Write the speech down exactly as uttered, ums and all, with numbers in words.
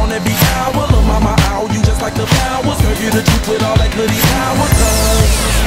on every hour. Lil' mama, ow, you just like the flowers. Girl, you the truth with all that goody power. Cause